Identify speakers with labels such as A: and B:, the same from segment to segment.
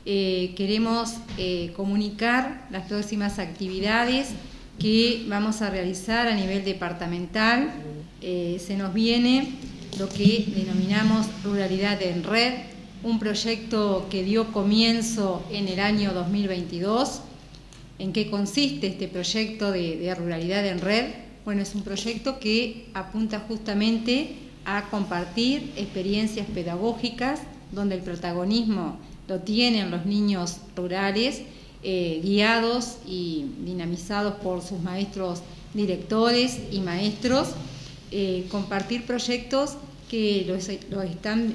A: queremos comunicar las próximas actividades que vamos a realizar a nivel departamental. Se nos viene lo que denominamos Ruralidad en Red, un proyecto que dio comienzo en el año 2022. ¿En qué consiste este proyecto de Ruralidad en Red? Bueno, es un proyecto que apunta justamente a compartir experiencias pedagógicas donde el protagonismo lo tienen los niños rurales, guiados y dinamizados por sus maestros directores y maestros, compartir proyectos que los están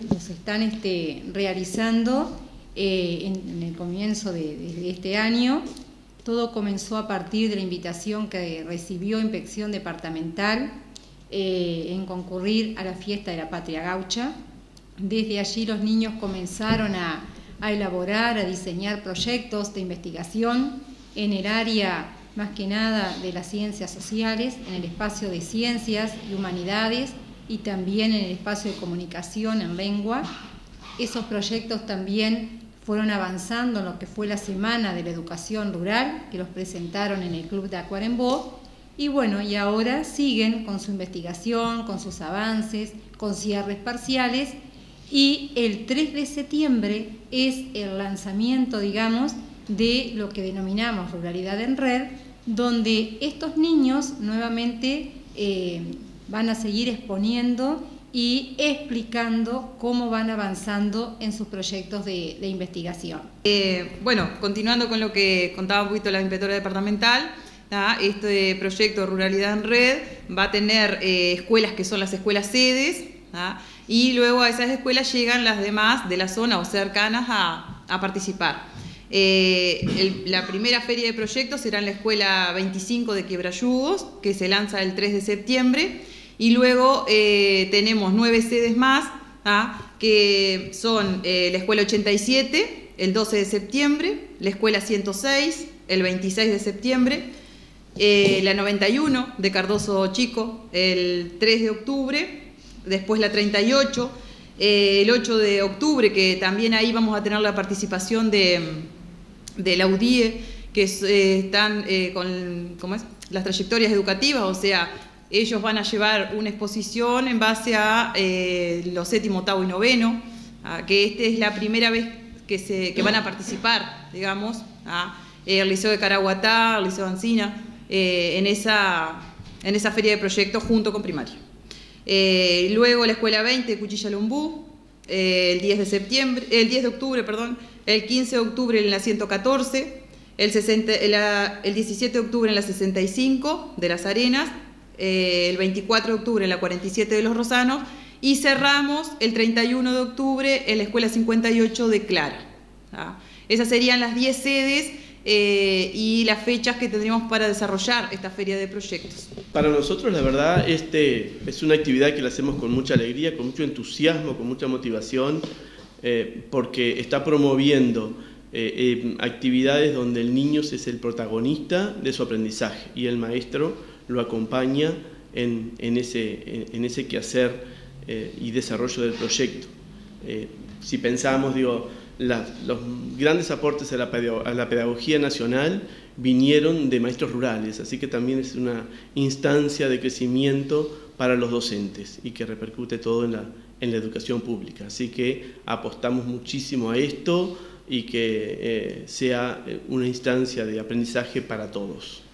A: realizando en el comienzo de este año. Todo comenzó a partir de la invitación que recibió Inspección Departamental en concurrir a la fiesta de la Patria Gaucha. Desde allí los niños comenzaron a elaborar, a diseñar proyectos de investigación en el área más que nada de las ciencias sociales, en el espacio de ciencias y humanidades y también en el espacio de comunicación en lengua. Esos proyectos también fueron avanzando en lo que fue la Semana de la Educación Rural, que los presentaron en el Club de Acuarembó, y bueno, y ahora siguen con su investigación, con sus avances, con cierres parciales, y el 3 de septiembre es el lanzamiento, digamos, de lo que denominamos Ruralidad en Red, donde estos niños nuevamente van a seguir exponiendo y explicando cómo van avanzando en sus proyectos de investigación.
B: Bueno, continuando con lo que contaba un poquito la inspectora departamental, este proyecto Ruralidad en Red va a tener escuelas que son las escuelas sedes, y luego a esas escuelas llegan las demás de la zona o cercanas a participar. La primera feria de proyectos será en la escuela 25 de Quiebrayugos, que se lanza el 3 de septiembre, y luego tenemos 9 sedes más, que son la escuela 87, el 12 de septiembre, la escuela 106, el 26 de septiembre, la 91 de Cardoso Chico, el 3 de octubre, después la 38, el 8 de octubre, que también ahí vamos a tener la participación de la UDIE, que están con las trayectorias educativas, o sea, ellos van a llevar una exposición en base a los séptimo, octavo y noveno, que esta es la primera vez que van a participar, digamos, el Liceo de Caraguatá, el Liceo de Ancina, en esa feria de proyectos junto con primaria. Luego la escuela 20 de Cuchilla Lumbú, el 10 de octubre, perdón, el 15 de octubre en la 114, el 17 de octubre en la 65 de Las Arenas, el 24 de octubre en la 47 de Los Rosanos, y cerramos el 31 de octubre en la escuela 58 de Clara. Esas serían las 10 sedes y las fechas que tendríamos para desarrollar esta feria de proyectos.
C: Para nosotros, la verdad, es una actividad que la hacemos con mucha alegría, con mucho entusiasmo, con mucha motivación, porque está promoviendo actividades donde el niño es el protagonista de su aprendizaje y el maestro lo acompaña en ese quehacer y desarrollo del proyecto. Si pensamos, los grandes aportes a la pedagogía nacional vinieron de maestros rurales, así que también es una instancia de crecimiento para los docentes y que repercute todo en la educación pública. Así que apostamos muchísimo a esto y que sea una instancia de aprendizaje para todos.